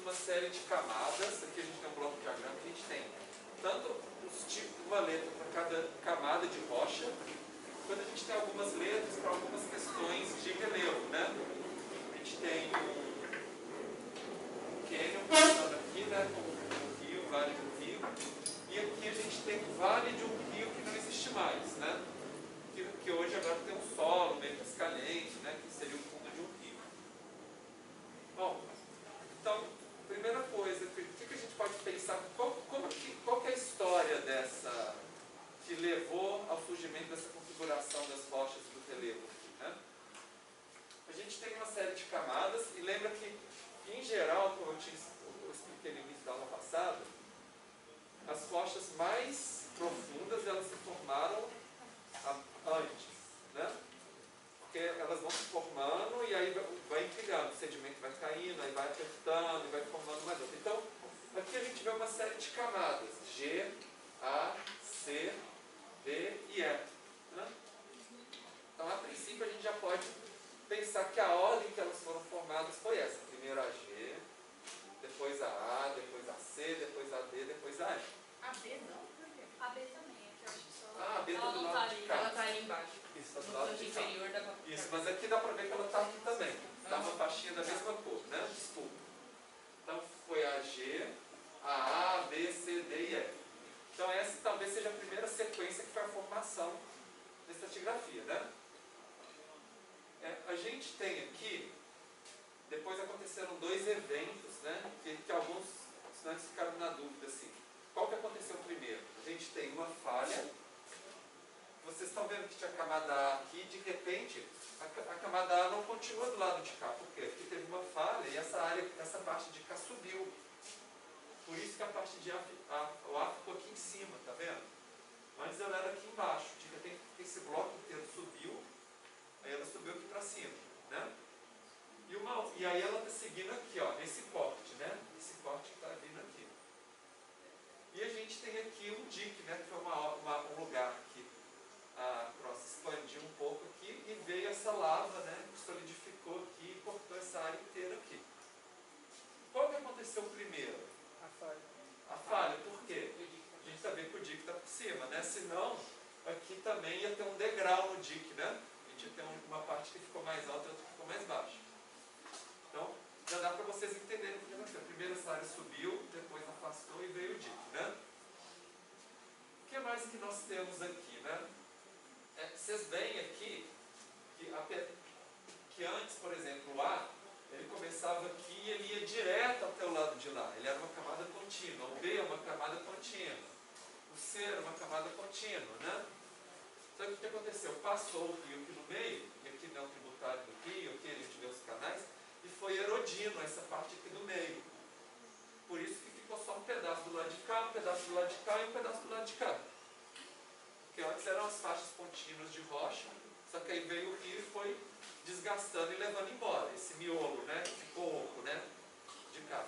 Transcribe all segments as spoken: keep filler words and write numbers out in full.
uma série de camadas. Aqui a gente tem um bloco de diagrama que a gente tem tanto os tipos, uma letra para cada camada de rocha, quando a gente tem algumas letras para algumas questões de relevo, né? A gente tem um cânion passando aqui, né? Com um rio, vale de um rio. E aqui a gente tem o vale de um rio que não existe mais, né? Que, que hoje agora tem um solo meio cascalhente, né? Que seria o fundo de um rio. Bom, então, primeira coisa, o que, que a gente pode pensar? Qual, como que, qual que é a história dessa, que levou ao surgimento dessa configuração das rochas do relevo aqui, né? A gente tem uma série de camadas, e lembra que, em geral, como eu, tinha, eu expliquei no início da aula passada, as rochas mais profundas, elas se formaram antes, né? Porque elas vão se formando e aí vai empilhando, o sedimento vai caindo, aí vai apertando e vai formando mais outra. Então, aqui a gente vê uma série de camadas, G, A, C, D e E. Né? Então, a princípio, a gente já pode pensar que a ordem que elas foram formadas foi essa. Primeiro a G, depois a A, depois a C, depois a D, depois a E. A B não? Por quê? A B também, é que eu acho que só... Ah, a B está do tá lado de cá. Ela está ali embaixo. Isso, está do No lado canto de cá. inferior da... Isso, mas aqui dá para ver que ela está aqui também. Está uma faixinha da mesma cor, né? Desculpa. Então foi a G, a A, B, C, D e E. Então essa talvez seja a primeira sequência que foi a formação da estratigrafia, né? É, a gente tem aqui, depois aconteceram dois eventos, né? Que, que alguns estudantes ficaram na dúvida assim. Qual que aconteceu primeiro? A gente tem uma falha. Vocês estão vendo que tinha camada A aqui, de repente, a, a camada A não continua do lado de cá. Por quê? Porque teve uma falha e essa área, essa parte de cá subiu. Por isso que a parte de A, a, o A ficou aqui em cima, tá vendo? Antes ela era aqui embaixo. De repente, esse bloco inteiro subiu, aí ela subiu aqui para cima, né? E, uma, e aí ela está seguindo aqui, ó, nesse corte, né? Esse corte que está vindo aqui. E a gente tem aqui um dique, né? Que foi uma, uma, um lugar que a crosta expandiu um pouco aqui e veio essa lava, né, que solidificou aqui e cortou essa área inteira aqui. Qual que aconteceu primeiro? A falha. A falha, por quê? A gente está vendo que o dique está por cima, né? Senão, aqui também ia ter um degrau no dique, né? A gente ia ter uma parte que ficou mais alta e outra que ficou mais baixa. Então, já dá para vocês entenderem o que aconteceu. Primeiro essa área subiu, depois afastou e veio o dique, né? O que mais que nós temos aqui, né? É, vocês veem aqui que, a, que antes, por exemplo, o A, ele começava aqui e ele ia direto até o lado de lá. Ele era uma camada contínua. O B é uma camada contínua. O C era uma camada contínua, né? Só que o que aconteceu? Passou o rio aqui no meio, e aqui não é o tributário do rio, aqui a gente vê os canais, e foi erodindo essa parte aqui do meio. Por isso que ficou só um pedaço do lado de cá, um pedaço do lado de cá e um pedaço do lado de cá. Porque antes eram as faixas contínuas de rocha, só que aí veio o rio e foi desgastando e levando embora esse miolo, né? Ficou oco, né? De cá.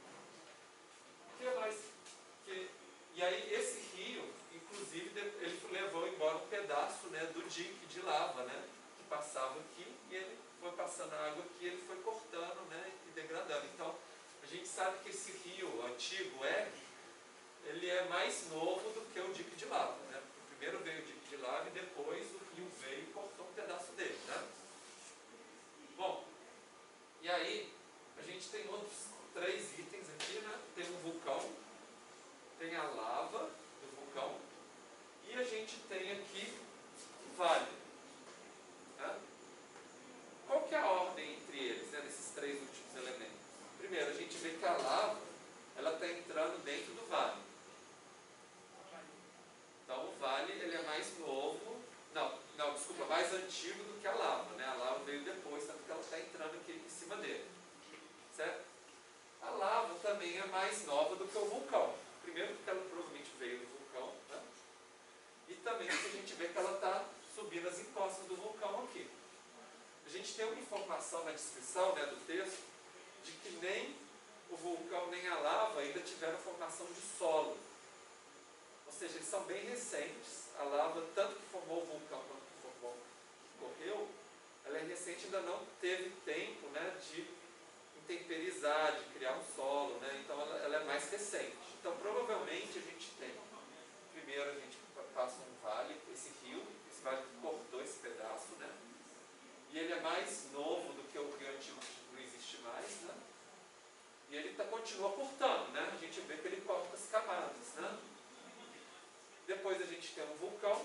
O que mais? Que, e aí esse rio, inclusive, ele levou embora um pedaço, né, do dique de lava, né? Que passava aqui e ele foi passando a água aqui, ele foi cortando, né? E degradando. Então, a gente sabe que esse rio antigo, R, ele é mais novo do que o dique de lava, né? Primeiro veio o dique de lava e depois o rio veio e cortou um pedaço dele, né? Bom, e aí a gente tem outros três itens aqui, né? Tem um vulcão, tem a lava do vulcão e a gente tem aqui o vale, né? Qual que é a ordem entre eles, né? Desses três últimos elementos? Primeiro, a gente vê que a lava ela está entrando dentro do vale. Então o vale ele é mais novo, não, não, desculpa, mais antigo do que a lava, né? A lava veio depois, tanto que ela está entrando aqui em cima dele, certo? A lava também é mais nova do que o vulcão. Primeiro porque ela provavelmente veio do vulcão, né? E também porque a gente vê que ela está subindo as encostas do vulcão aqui. A gente tem uma informação na descrição, né, do texto, de que nem o vulcão nem a lava ainda tiveram formação de solo. Ou seja, eles são bem recentes. A lava, tanto que formou o vulcão quanto que formou, que correu, ela é recente, ainda não teve tempo, né, de temperizar, de criar um solo, né? Então ela, ela é mais recente. Então provavelmente a gente tem, primeiro a gente passa um vale, esse rio, esse vale que cortou esse pedaço, né? E ele é mais novo do que o rio antigo, que não existe mais, né? E ele tá, continua cortando, né? A gente vê que ele corta as camadas, né? Depois a gente tem um vulcão,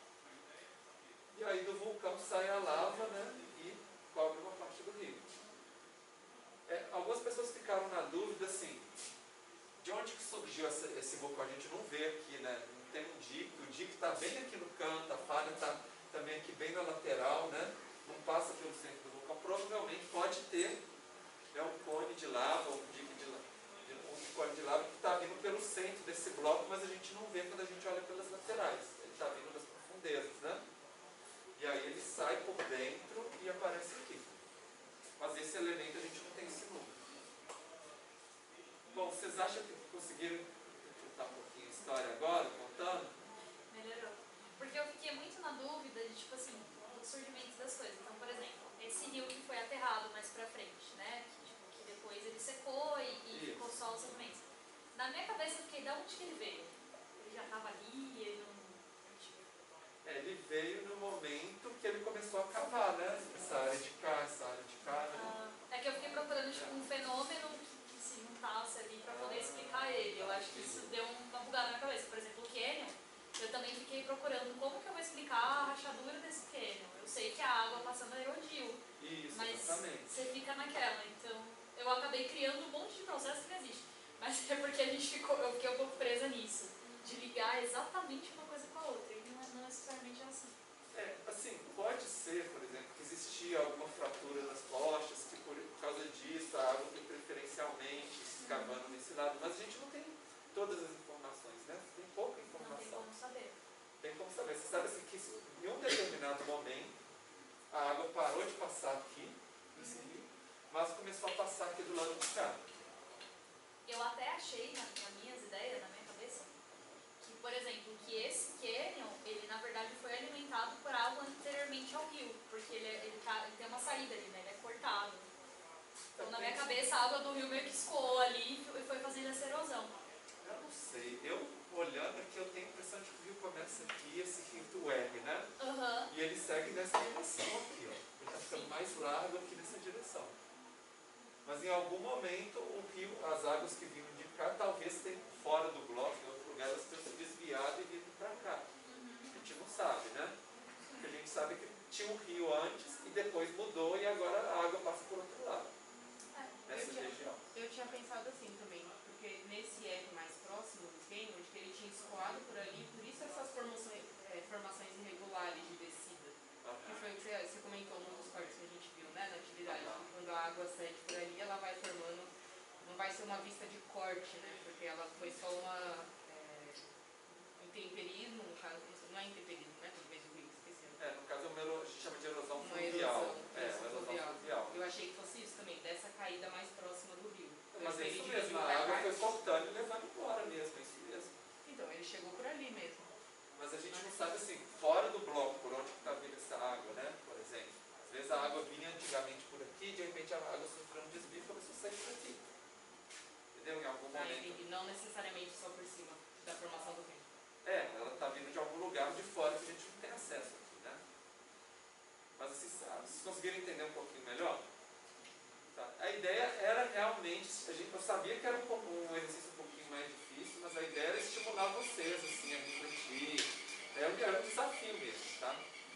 e aí do vulcão sai a lava, né? E cobre uma parte do rio. É, algumas pessoas ficaram na dúvida assim, de onde que surgiu essa, esse vulcão? A gente não vê aqui, né? Não tem um dique, o dique está bem aqui no canto, a falha está também aqui bem na lateral, né? Não passa pelo centro do vulcão. Provavelmente pode ter, né, um cone de lava, um dique de lava, um cone de lava que está vindo pelo centro desse bloco, mas a gente não vê quando a gente olha pelas laterais. Ele está vindo das profundezas, né? E aí ele sai por dentro e aparece aqui. Mas esse elemento a gente não tem esse número. Bom, vocês acham que conseguiram contar um pouquinho a história agora, contando? Melhorou. Porque eu fiquei muito na dúvida de, tipo assim, do surgimento das coisas. Então, por exemplo, esse rio que foi aterrado mais pra frente, né? Que, tipo, que depois ele secou e, e ficou só os sedimentos. Na minha cabeça eu fiquei, de onde que ele veio? Ele já estava ali, ele não... É, ele veio no momento que ele começou a cavar, né? Essa área de cá, essa área de cá, né? Ah, é que eu fiquei procurando, tipo, um fenômeno que, que se juntasse ali pra poder explicar ele. Eu acho que isso deu uma bugada na minha cabeça. Por exemplo, o Canyon, eu também fiquei procurando como que eu vou explicar a rachadura desse Canyon. Eu sei que a água passando erodiu, Isso, mas exatamente. você fica naquela. Então, eu acabei criando um monte de processo que não existe. Mas é porque a gente ficou, eu fiquei um pouco presa nisso, de ligar exatamente uma coisa com a outra. E não é não necessariamente assim. É, assim, pode ser, por exemplo, que existia alguma fratura nas rochas, que por, por causa disso a água foi preferencialmente se escavando nesse lado, mas a gente não tem todas as informações, né? Tem pouca informação. Não tem como saber. Tem como saber. Você sabe assim, que em um determinado momento a água parou de passar aqui, nesse rio, mas começou a passar aqui do lado de cá. Eu até achei, na, nas minhas ideias, na minha cabeça, que, por exemplo, que esse Canyon, ele na verdade foi alimentado por água anteriormente ao rio, porque ele, é- ele, tá, ele tem uma saída ali, né? Ele é cortado. Então, na minha cabeça, a água do rio meio que escoou ali e foi fazendo essa erosão. Eu não sei. Eu, olhando aqui, eu tenho a impressão de que o rio começa aqui, esse rio do R, né? Aham. E ele segue nessa direção aqui, ó. Ele está ficando mais largo aqui nessa direção. Mas em algum momento o rio, as águas que vinham de cá, talvez tenham fora do bloco, em outro lugar, elas tenham se desviado e vindo para cá. A gente não sabe, né? Porque a gente sabe que tinha um rio antes e depois mudou e agora a água passa por outro lado. É. Nessa Eu tinha, região. eu tinha pensado assim também, porque nesse R mais próximo do Canyon, onde que ele tinha escoado por ali, por isso essas formações, é, formações irregulares de descida. Que foi o que você, você comentou num dos cortes que a gente viu, né, na atividade, que quando a água cede por ali, ela vai formando, não vai ser uma vista de corte, né, porque ela foi só uma é, intemperismo, no caso, não é intemperismo, né, talvez o rio, esqueci. É, no caso é uma ero- a gente chama de erosão Uma fluvial. erosão, É, isso, uma erosão fluvial. fluvial. Eu achei que fosse isso também, dessa caída mais próxima do rio. Eu Mas é achei isso ele mesmo, dividiu a pra água cá. foi cortando e levando embora mesmo, é isso mesmo. Então, ele chegou por ali mesmo. Mas a gente não sabe assim, fora do bloco, por onde está vindo essa água, né? Por exemplo. Às vezes a água vinha antigamente por aqui, de repente a água sofreu um desvio e começou a sair por aqui. Entendeu? Em algum Ah, momento. entendi. Não necessariamente só por cima da formação do rio. É, ela está vindo de algum lugar de fora que a gente não tem acesso aqui, né? Mas assim, sabe, vocês conseguiram entender um pouquinho melhor? Tá. A ideia era realmente, a gente, eu sabia que era um, pouco, um exercício um pouquinho mais difícil, mas a ideia era estimular vocês assim, a refletir. É, eu, eu